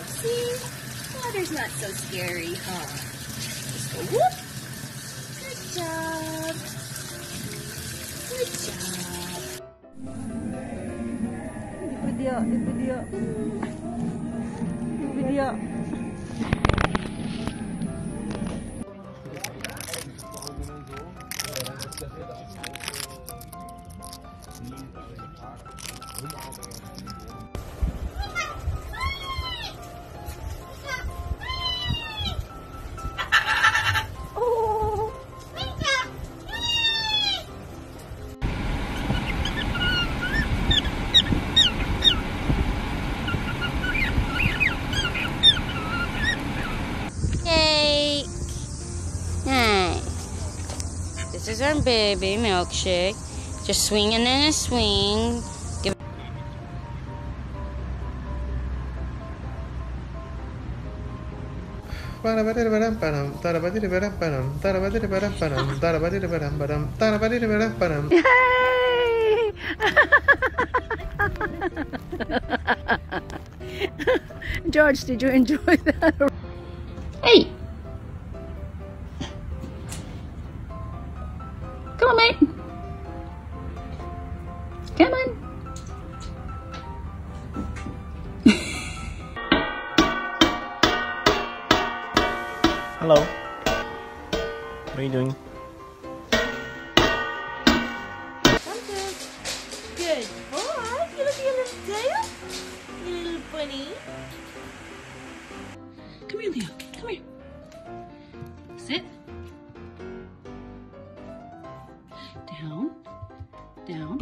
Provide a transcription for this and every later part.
See? Water's not so scary, huh? Just go whoop. Good job. Good job. Video. This is our baby milkshake. Just swinging in a swing. Yay! George, did you enjoy that? Hey! Come on, mate. Come on. Hello. What are you doing? Good boy. You look at your little tail. You little bunny. Come here, Leo. Come here. Sit. Down. Down.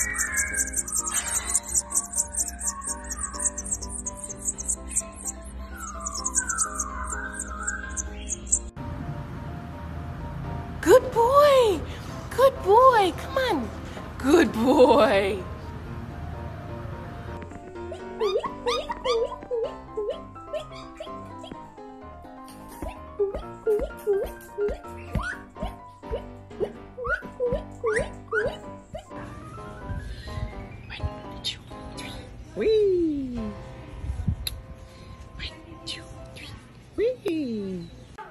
Good boy. Good boy. Come on. Good boy. Wee! 1, 2, 3. Wee!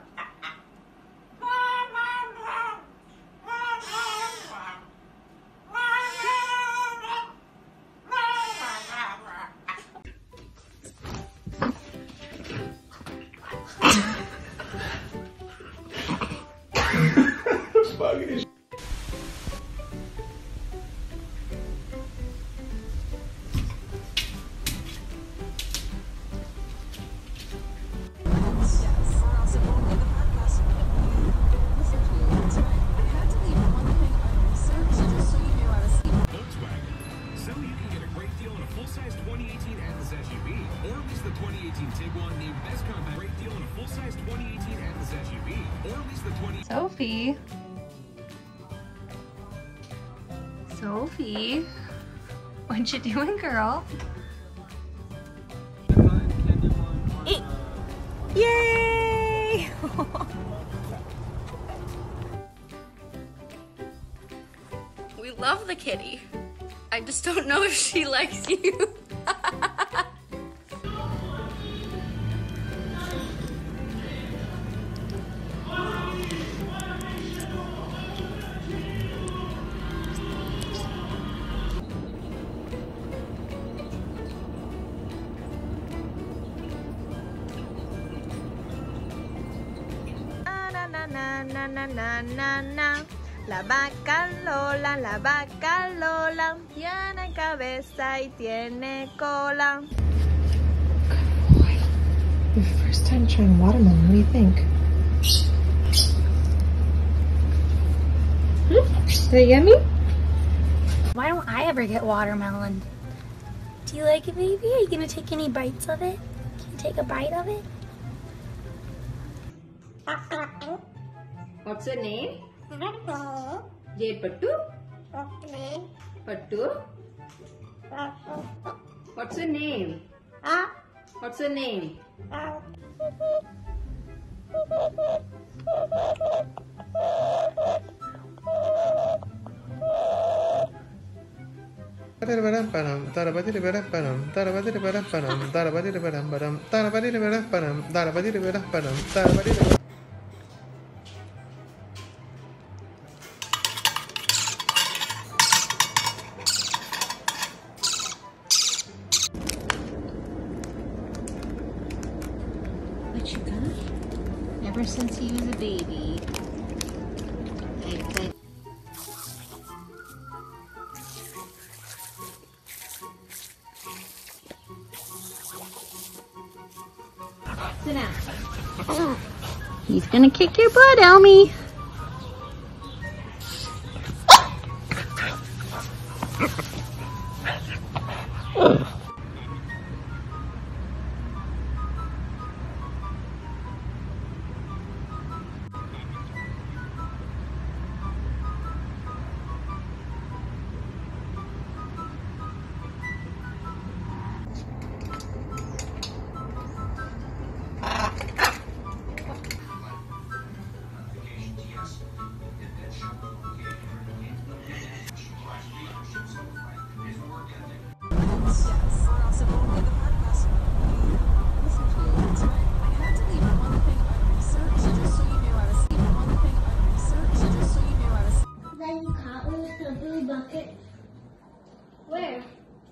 Sophie, what you doing, girl? Yay! We love the kitty. I just don't know if she likes you. La vaca Lola, tiene cabeza y tiene cola. Good boy. Your first time trying watermelon, what do you think? Is that yummy? Why don't I ever get watermelon? Do you like it, baby? Are you gonna take any bites of it? Can you take a bite of it? What's your name? Jade Pattu? Pattu? What's your name? What's your name? What you got? Ever since he was a baby. Sit down. He's gonna kick your butt, Elmy. Where?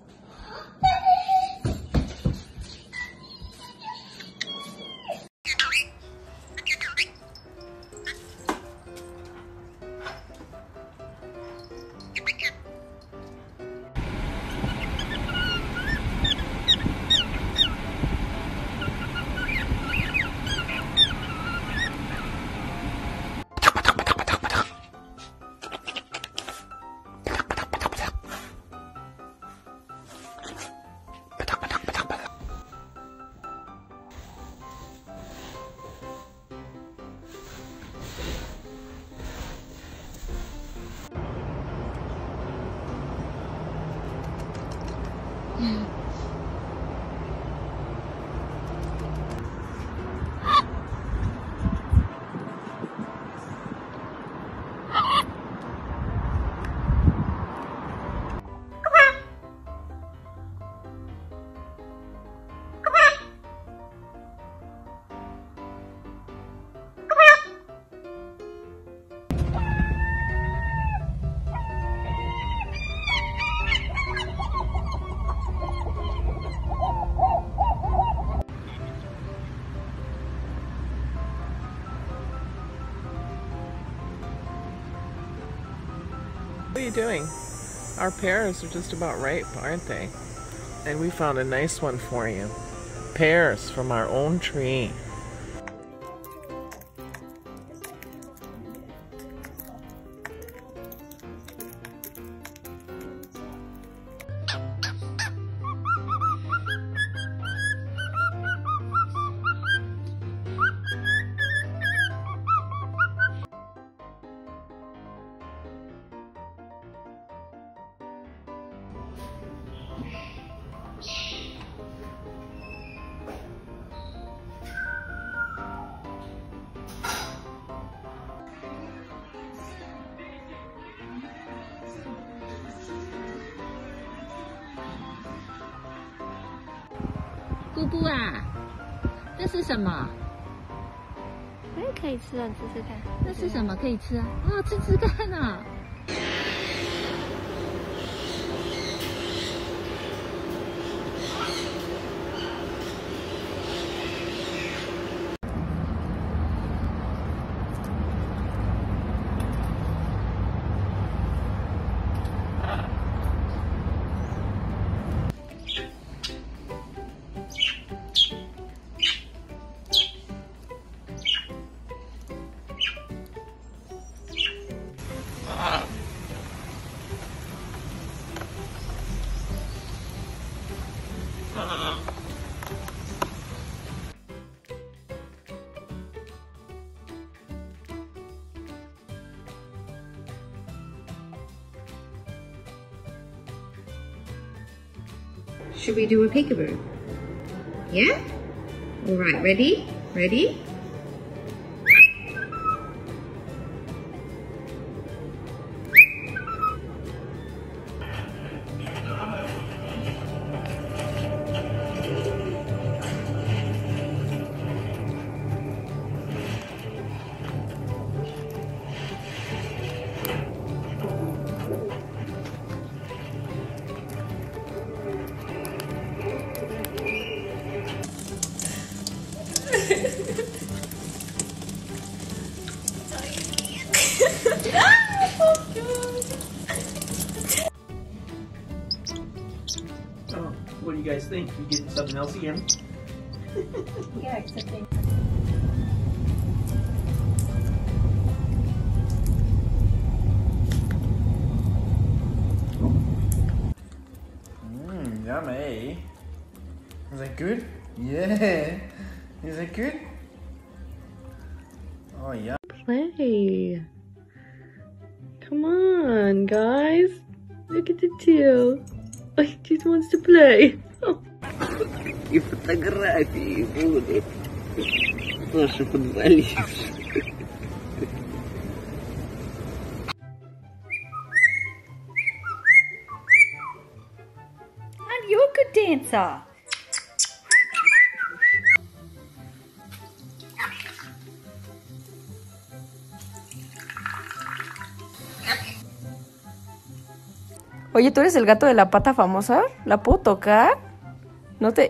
What are you doing? Our pears are just about ripe, aren't they? And we found a nice one for you. Pears from our own tree. 姑姑啊，这是什么？哎，可以吃啊，吃吃看。那是什么？可以吃啊？啊，吃吃看啊！ Should we do a peekaboo? Yeah? Alright, ready? Ready? Thank you. Getting something else again. Yeah, accepting. Yummy. Is that good? Yeah. Is that good? Oh, yeah. Play. Come on, guys. Look at the tail. Oh, he just wants to play. И фотографии будут. Наши футболисты. And you're a good dancer. Oye, ¿tú eres el gato de la pata famosa? ¿La puedo tocar? No te...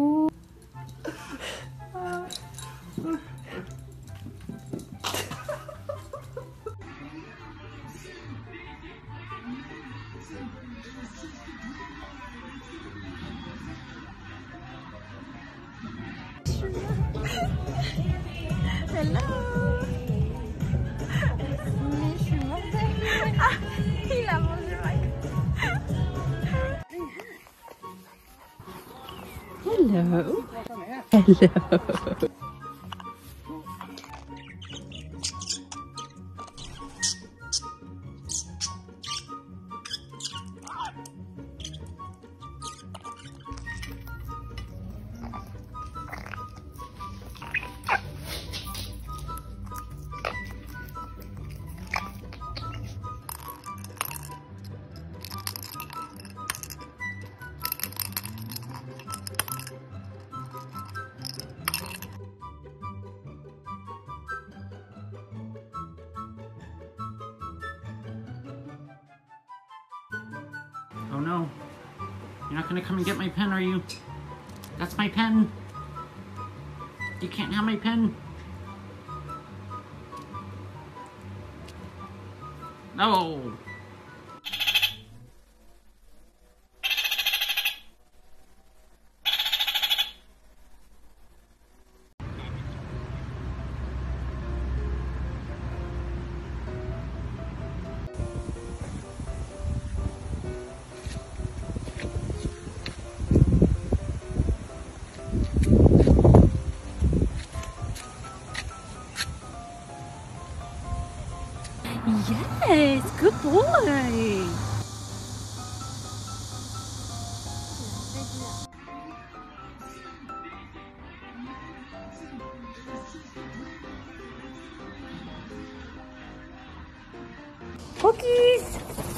Hello. Hello. Oh no. You're not gonna come and get my pen, are you? That's my pen. You can't have my pen. No. Yes, good boy. Cookies.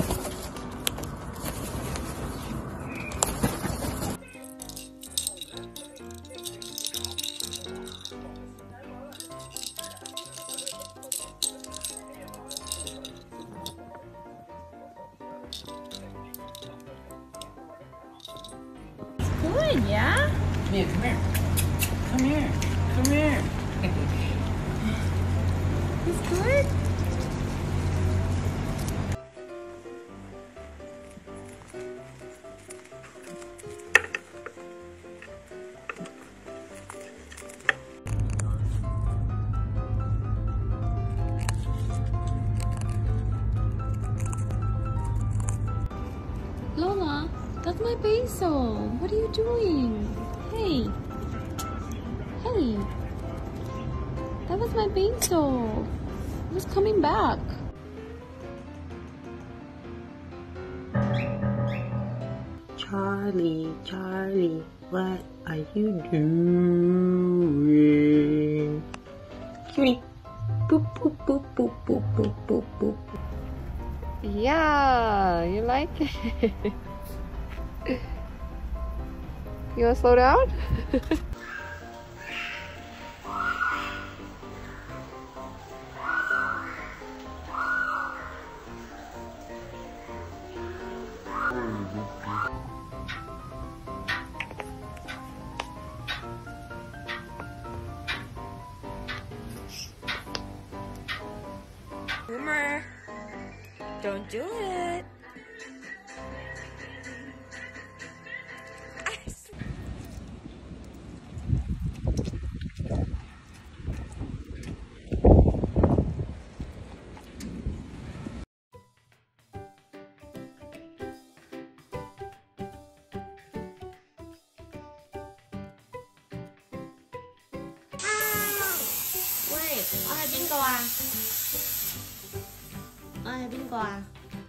Good, yeah? Yeah, come here. Come here. Come here. It's good? Lola, that's my basil. What are you doing? Hey. Hey. That was my basil. It was coming back. Charlie, Charlie, what are you doing? Cutie. Boop, boop, boop, boop, boop, boop, boop, boop. Yeah, you like it? You want to slow down? Boomer, don't do it. Ai bên cò à? Ai bên cò à?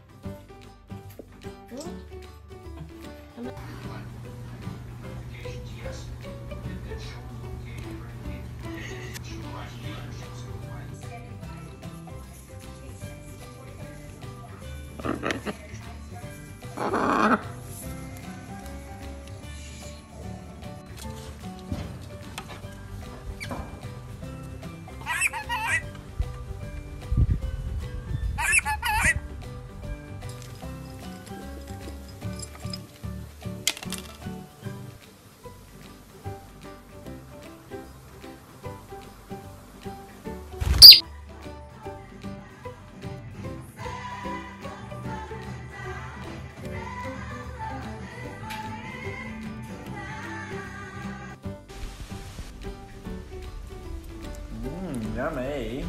Yummy.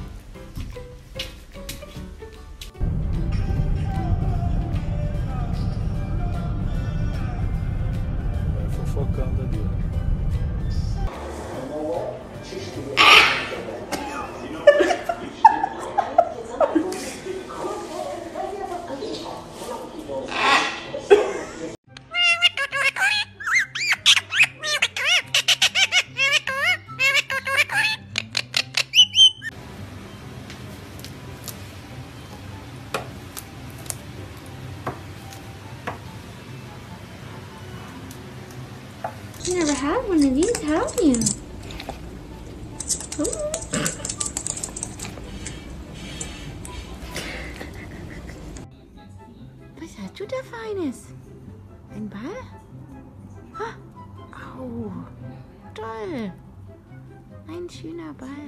Fofocando ali. You never had one of these, have you? Ooh. Was hast du da Feines? Ein Ball? Ha. Au. Toll. Ein schöner Ball.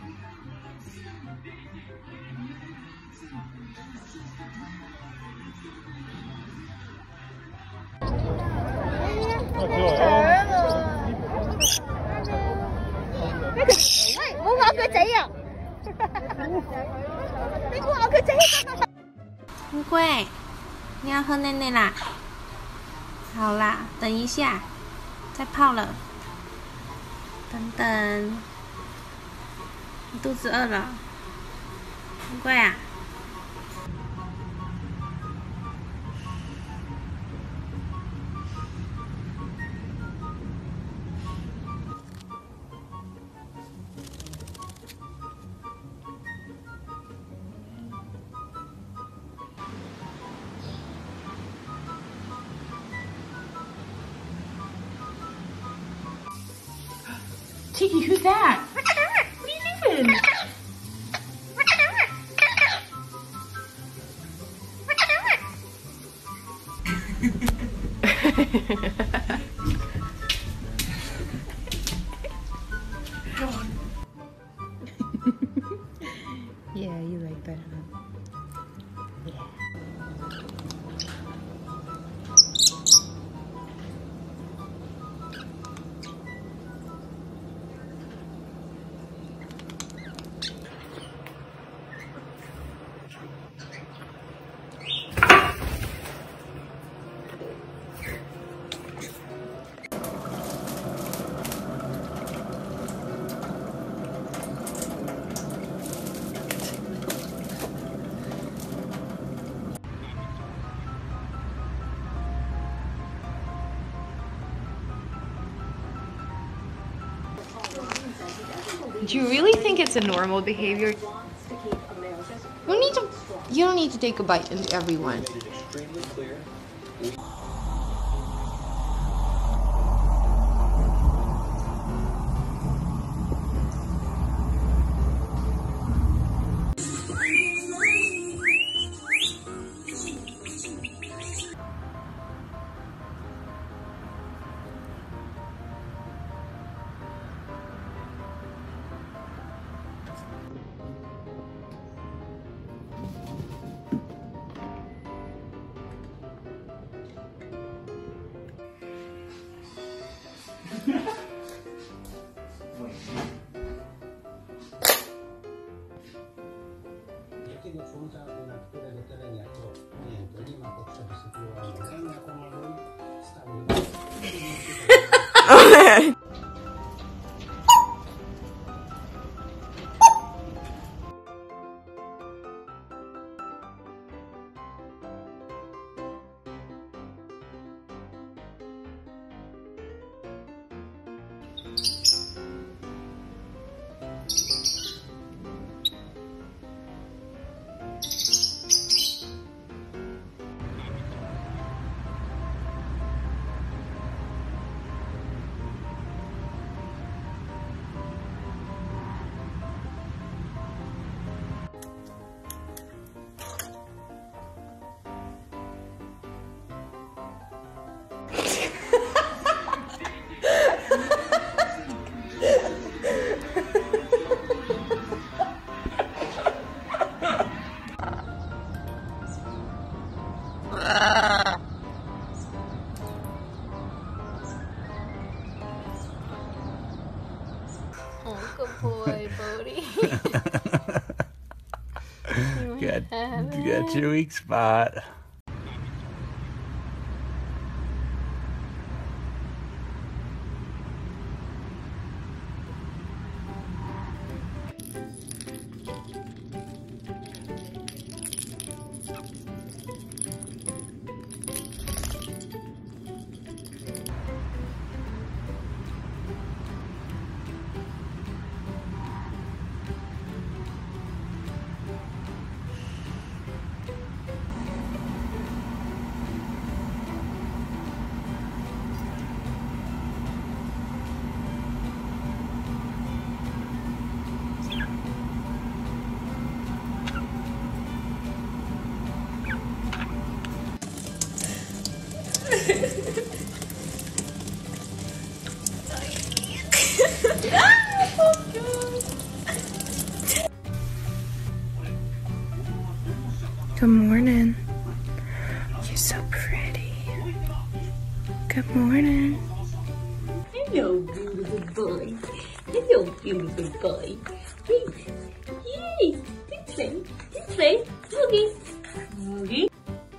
乌龟，你要喝奶奶啦？好啦，等一下，再泡了。等等，你肚子饿了？乌龟啊？ Tiki, who's that? What are you doing? Yeah, you like that, huh? Yeah. Do you really think it's a normal behavior? You don't need to take a bite into everyone. Oh, good boy, Bodie. Got your weak spot. Good morning. You're so pretty. Good morning. Hello, beautiful boy. Hello, beautiful boy. Yay! This way. This way. Okay. Okay.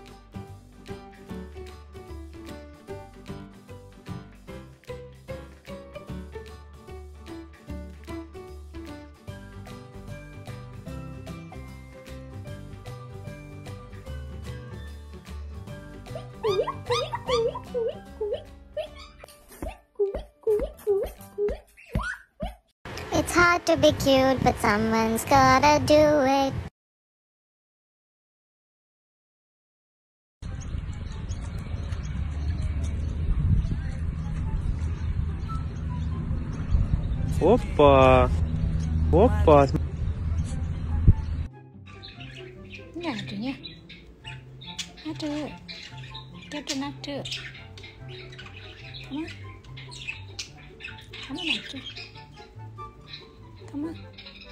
It's hard to be cute, but someone's gotta do it. Опа! Опа! Nie, czy nie? A czy... To czy na czy? Come on. Come on, na czy? Come on.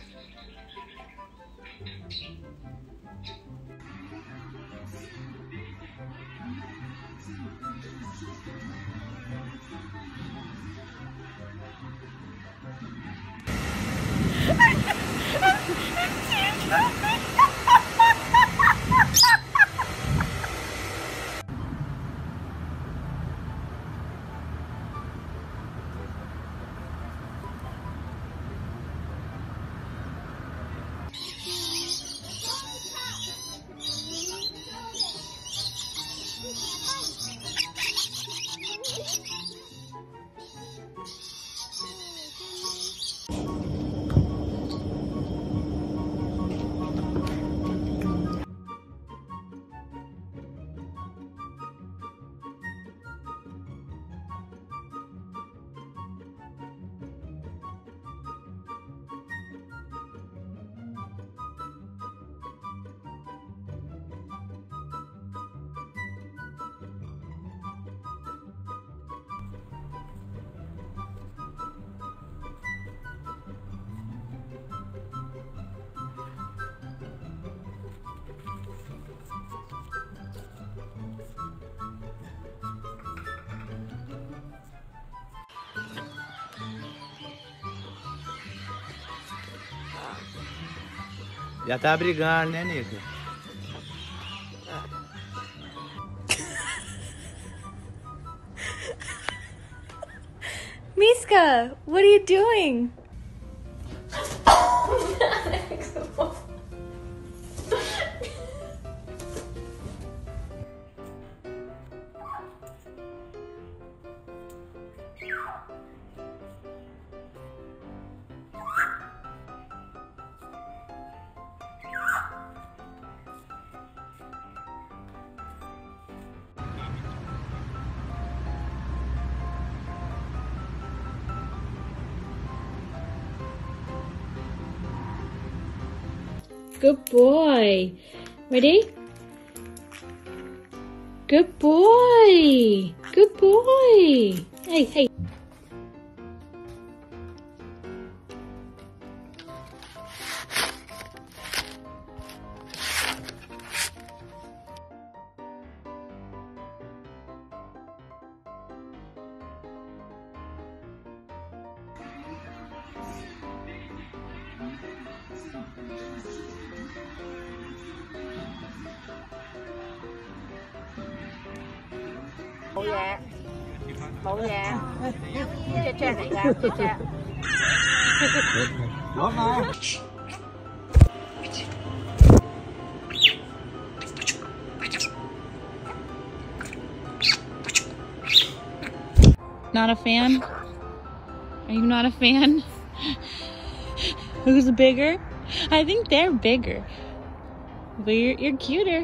Já tá brigando, né, Nico? Miska, what are you doing? Good boy. Ready? Good boy. Good boy. Hey, hey. Mẫu dạ. Mẫu dạ. Cha này ra, cha. Not a fan? Are you not a fan? Who's bigger? I think they're bigger. But you're cuter.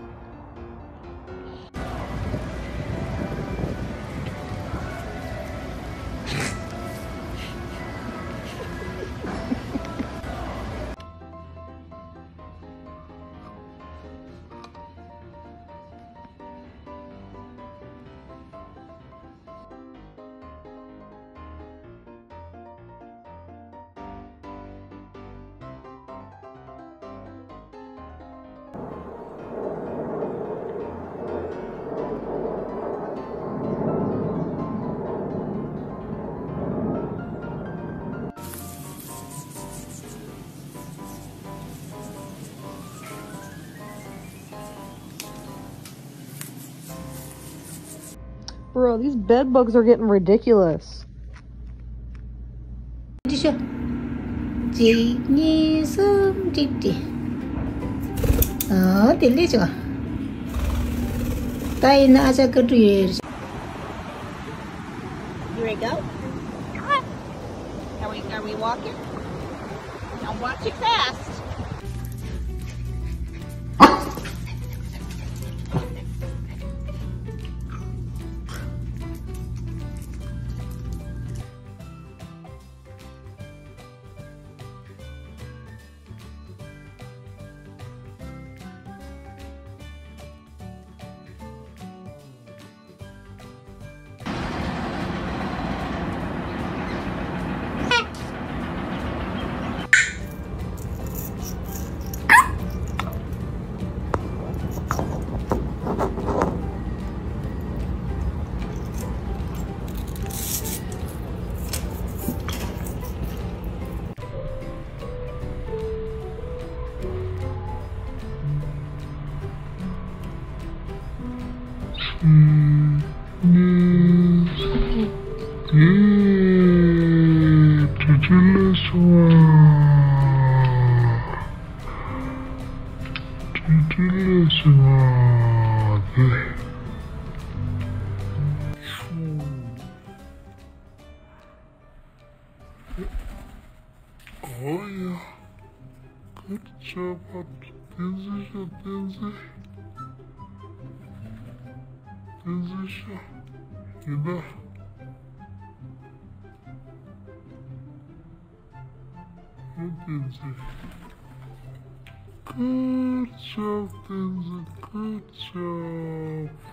Bro, these bed bugs are getting ridiculous. Chị Nhi sớm chị chị. Tiền lấy chưa? Tay na sa cái gì? You ready to go? Come on. Are we walking? Don't walk too fast. Oh yeah. Good job, Tenzisha, Tenzi. Tenzisha. Ida. Good Tenzi. Good job, Tenzi. Good job.